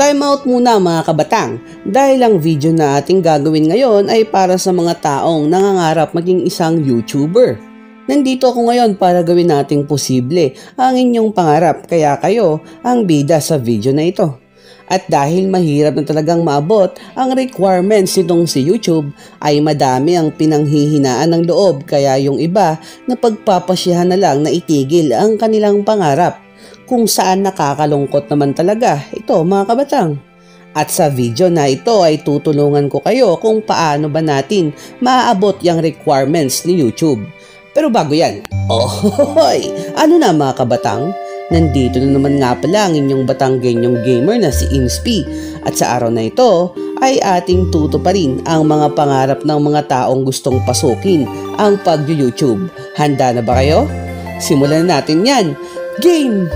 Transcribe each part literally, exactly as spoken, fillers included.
Time out muna mga kabatang dahil ang video na ating gagawin ngayon ay para sa mga taong nangangarap maging isang YouTuber. Nandito ako ngayon para gawin nating posible ang inyong pangarap kaya kayo ang bida sa video na ito. At dahil mahirap na talagang maabot ang requirements nitong si YouTube ay madami ang pinanghihinaan ng loob kaya yung iba na pagpapasyahan na lang na itigil ang kanilang pangarap. Kung saan nakakalungkot naman talaga ito mga kabatang. At sa video na ito ay tutulungan ko kayo kung paano ba natin maaabot yung requirements ni YouTube. Pero bago yan, ohoy! Ano na mga kabatang? Nandito na naman nga pala ang inyong Batanggenyong gamer na si Inspi. At sa araw na ito ay ating tutuparin ang mga pangarap ng mga taong gustong pasukin ang pag-YouTube. Handa na ba kayo? Simulan na natin yan! Game!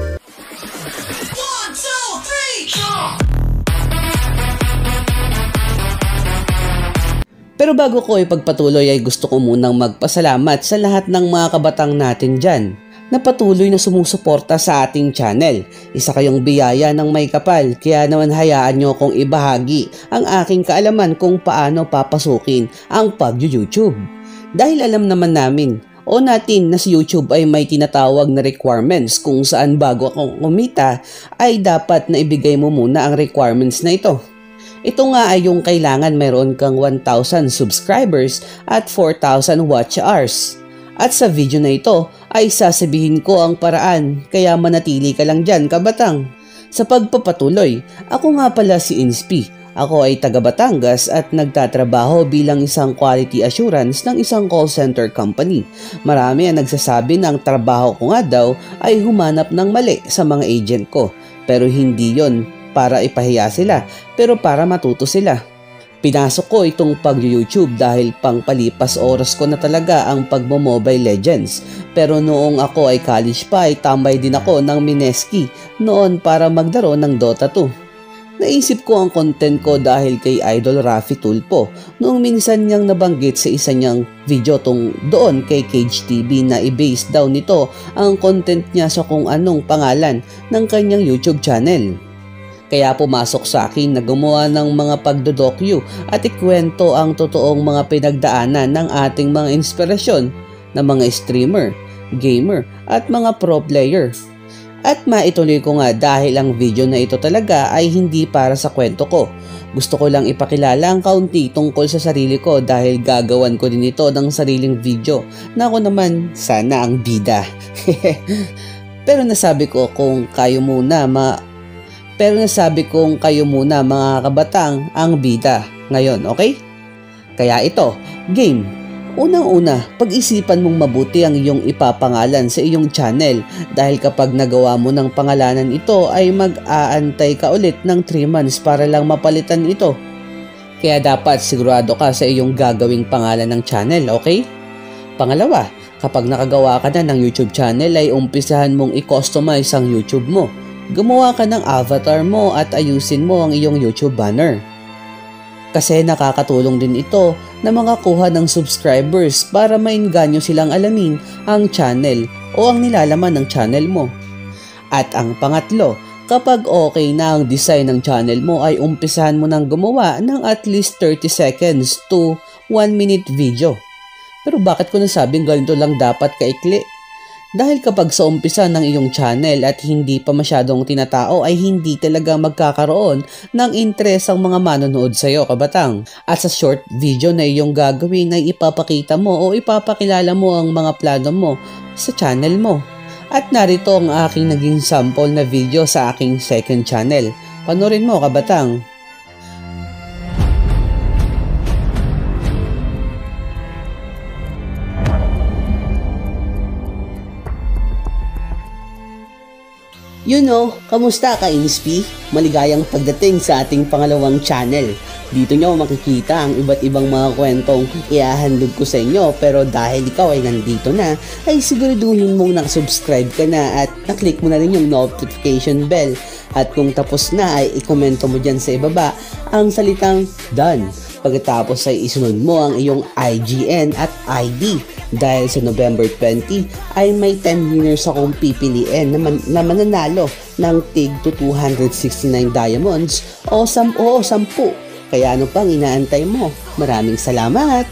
Pero bago ko ipagpatuloy ay gusto ko munang magpasalamat sa lahat ng mga kabatang natin dyan na patuloy na sumusuporta sa ating channel. Isa kayong biyaya ng may kapal kaya naman hayaan nyo kong ibahagi ang aking kaalaman kung paano papasukin ang pag-YouTube. Dahil alam naman namin o natin na si YouTube ay may tinatawag na requirements kung saan bago akong kumita ay dapat na ibigay mo muna ang requirements na ito. Ito nga ay yung kailangan mayroon kang one thousand subscribers at four thousand watch hours. At sa video na ito ay sasabihin ko ang paraan kaya manatili ka lang dyan kabatang. Sa pagpapatuloy, ako nga pala si Inspi. Ako ay taga Batangas at nagtatrabaho bilang isang quality assurance ng isang call center company. Marami ang nagsasabi na ang trabaho ko nga daw ay humanap ng mali sa mga agent ko. Pero hindi yon para ipahiya sila, pero para matuto sila. Pinasok ko itong pag-YouTube dahil pangpalipas oras ko na talaga ang pagmo-Mobile Legends. Pero noong ako ay college pa ay tambay din ako ng Mineski noon para maglaro ng Dota two. Naisip ko ang content ko dahil kay Idol Rafi Tulpo noong minsan niyang nabanggit sa isa niyang video tung doon kay Cage T V na i-base daw nito ang content niya sa kung anong pangalan ng kanyang YouTube channel. Kaya pumasok sa akin na gumawa ng mga pagdodokyu at ikwento ang totoong mga pinagdaanan ng ating mga inspirasyon na mga streamer, gamer at mga pro player. At maituloy ko nga dahil ang video na ito talaga ay hindi para sa kwento ko. Gusto ko lang ipakilala ang kaunti tungkol sa sarili ko dahil gagawan ko din ito ng sariling video na ako naman sana ang bida. Pero nasabi ko kung kayo muna ma... Pero nasabi kong kayo muna mga kabatang ang bida ngayon, okay? Kaya ito, game. Unang-una, pag-isipan mong mabuti ang iyong ipapangalan sa iyong channel dahil kapag nagawa mo ng pangalanan ito ay mag-aantay ka ulit ng three months para lang mapalitan ito. Kaya dapat sigurado ka sa iyong gagawing pangalan ng channel, okay? Pangalawa, kapag nakagawa ka na ng YouTube channel ay umpisahan mong i-customize ang YouTube mo. Gumawa ka ng avatar mo at ayusin mo ang iyong YouTube banner. Kasi nakakatulong din ito na makakuha ng subscribers para mainganyo silang alamin ang channel o ang nilalaman ng channel mo. At ang pangatlo, kapag okay na ang design ng channel mo ay umpisahan mo nang gumawa ng at least thirty seconds to one minute video. Pero bakit ko nasabing ganito lang dapat kaikli? Dahil kapag sa umpisa ng iyong channel at hindi pa masyadong tinatao ay hindi talaga magkakaroon ng interes ang mga manonood sa iyo kabatang. At sa short video na iyong gagawin ay ipapakita mo o ipapakilala mo ang mga plano mo sa channel mo. At narito ang aking naging sample na video sa aking second channel. Panoorin mo kabatang. You know, kamusta ka Inspi? Maligayang pagdating sa ating pangalawang channel. Dito nyo makikita ang iba't ibang mga kwentong iahandog ko sa inyo pero dahil ikaw ay nandito na, ay siguraduhin mong nakasubscribe ka na at naklik mo na rin yung notification bell. At kung tapos na ay ikomento mo dyan sa ibaba ang salitang done. Pagkatapos ay isunod mo ang iyong I G N at I D Dahil sa November twenty ay may ten winners akong pipiliin na, man, na mananalo ng tig to two hundred sixty-nine diamonds o sam o sampu. Kaya ano pang inaantay mo? Maraming salamat!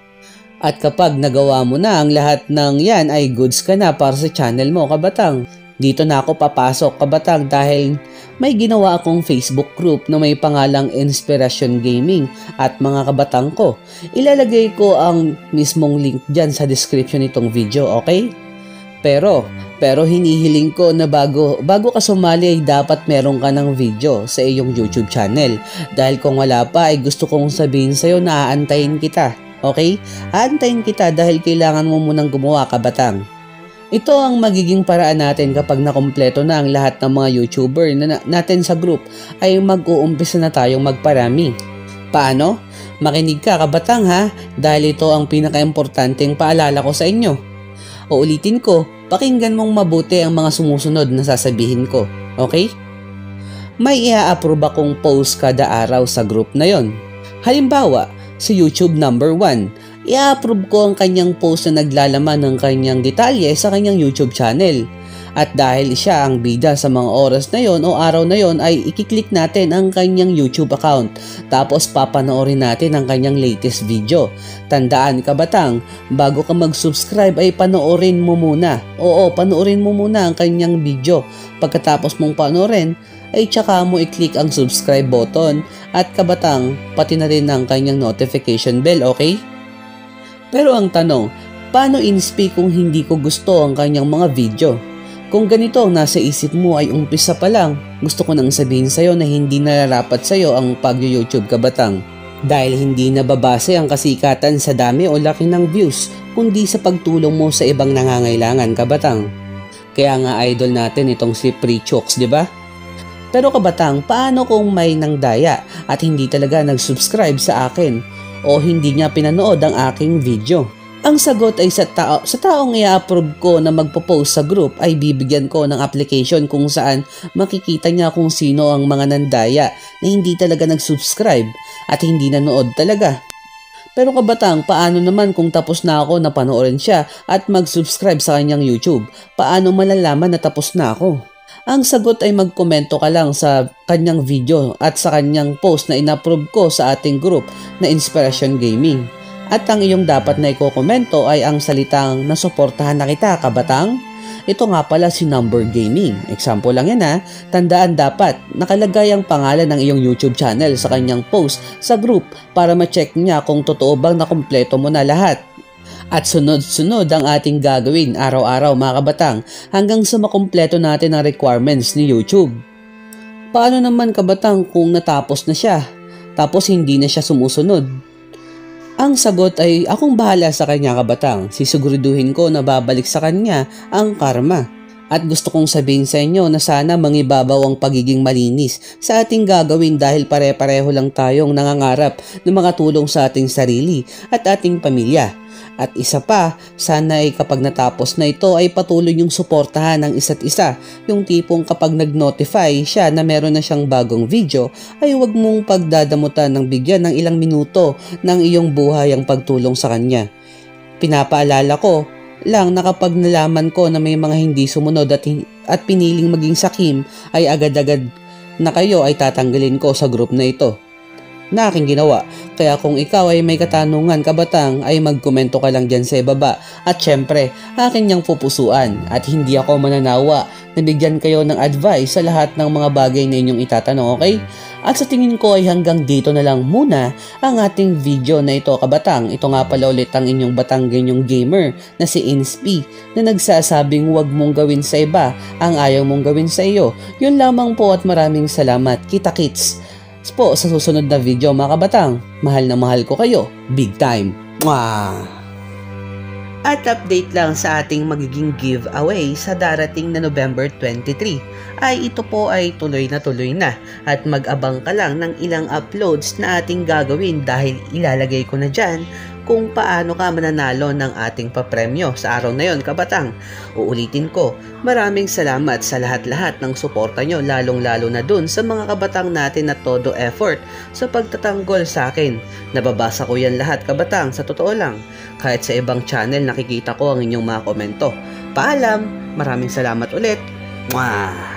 At kapag nagawa mo na ang lahat ng yan ay goods ka na para sa channel mo, kabatang. Dito na ako papasok, kabatang, dahil may ginawa akong Facebook group na may pangalang Inspiration Gaming at mga kabatang ko. Ilalagay ko ang mismong link dyan sa description nitong video, okay? Pero, pero hinihiling ko na bago, bago ka sumali ay dapat meron ka ng video sa iyong YouTube channel. Dahil kung wala pa ay gusto kong sabihin sa'yo na aantayin kita. Okay? Aantayin kita dahil kailangan mo munang gumawa, kabatang. Ito ang magiging paraan natin kapag nakumpleto na ang lahat ng mga YouTuber na natin sa group ay mag-uumpisa na tayong magparami. Paano? Makinig ka, kabatang, ha? Dahil ito ang pinaka-importanteng paalala ko sa inyo. O ulitin ko, pakinggan mong mabuti ang mga sumusunod na sasabihin ko. Okay? May i-approve akong post kada araw sa group na yon. Halimbawa, sa YouTube number one, i-approve ko ang kanyang post na naglalaman ng kanyang detalye sa kanyang YouTube channel. At dahil siya ang bida sa mga oras na yon o araw na yon ay ikiklik natin ang kanyang YouTube account. Tapos papanoorin natin ang kanyang latest video. Tandaan, kabatang, bago ka mag-subscribe ay panoorin mo muna. Oo, panoorin mo muna ang kanyang video. Pagkatapos mong panoorin, ay tsaka mo i-click ang subscribe button at kabatang pati na rin ang kanyang notification bell, okay? Pero ang tanong, paano in-speak kung hindi ko gusto ang kanyang mga video? Kung ganito ang nasa isip mo ay umpisa pa lang, gusto ko nang sabihin sa'yo na hindi nararapat sa'yo ang pag-YouTube, kabatang. Dahil hindi nababase ang kasikatan sa dami o laki ng views, kundi sa pagtulong mo sa ibang nangangailangan, kabatang. Kaya nga idol natin itong si Pre-Chooks, di ba? Pero kabatang, paano kung may nangdaya at hindi talaga nag-subscribe sa akin o hindi niya pinanood ang aking video? Ang sagot ay sa, tao, sa taong i-approve ko na magpo-post sa group ay bibigyan ko ng application kung saan makikita niya kung sino ang mga nandaya na hindi talaga nag-subscribe at hindi nanood talaga. Pero kabatang, paano naman kung tapos na ako na panoorin siya at mag-subscribe sa kanyang YouTube? Paano malalaman na tapos na ako? Ang sagot ay magkomento ka lang sa kanyang video at sa kanyang post na inapprove ko sa ating group na Inspiration Gaming. At ang iyong dapat na ikokomento ay ang salitang nasuportahan na kita, kabatang. Ito nga pala si Number Gaming. Example lang yan, ha. Tandaan, dapat nakalagay ang pangalan ng iyong YouTube channel sa kanyang post sa group para ma-check niya kung totoo bang nakumpleto mo na lahat. At sunod-sunod ang ating gagawin araw-araw, mga kabatang, hanggang sa makumpleto natin ang requirements ni YouTube. Paano naman, kabatang, kung natapos na siya tapos hindi na siya sumusunod? Ang sagot ay akong bahala sa kanya, kabatang. Sisiguraduhin ko na babalik sa kanya ang karma. At gusto kong sabihin sa inyo na sana mangibabaw ang pagiging malinis sa ating gagawin dahil pare-pareho lang tayong nangangarap ng mga tulong sa ating sarili at ating pamilya. At isa pa, sana ay kapag natapos na ito ay patuloy yung suportahan ng isa't isa. Yung tipong kapag nag-notify siya na meron na siyang bagong video, ay huwag mong pagdadamutan ng bigyan ng ilang minuto ng iyong buhay ang pagtulong sa kanya. Pinapaalala ko lang na kapag nalaman ko na may mga hindi sumunod at, at piniling maging sakim, ay agad-agad na kayo ay tatanggalin ko sa group na ito na aking ginawa. Kaya kung ikaw ay may katanungan, kabatang, ay magkomento ka lang dyan sa ibaba. At syempre, akin niyang pupusuan at hindi ako mananawa na bigyan kayo ng advice sa lahat ng mga bagay na inyong itatanong, okay? At sa tingin ko ay hanggang dito na lang muna ang ating video na ito, kabatang. Ito nga pala ulit ang inyong Batanggenyong gamer na si Inspi na nagsasabing huwag mong gawin sa iba ang ayaw mong gawin sa iyo. Yun lamang po at maraming salamat. Kita-kits po sa susunod na video, mga kabatang. Mahal na mahal ko kayo. Big time. Mwah! At update lang sa ating magiging giveaway sa darating na November twenty-three ay ito po ay tuloy na tuloy na at mag-abang ka lang ng ilang uploads na ating gagawin dahil ilalagay ko na dyan kung paano ka mananalo ng ating papremyo sa araw na yon, kabatang. Uulitin ko, maraming salamat sa lahat-lahat ng suporta nyo, lalong-lalo na dun sa mga kabatang natin na todo effort sa pagtatanggol sa akin. Nababasa ko yan lahat, kabatang, sa totoo lang. Kahit sa ibang channel nakikita ko ang inyong mga komento. Paalam, maraming salamat ulit. Mwah!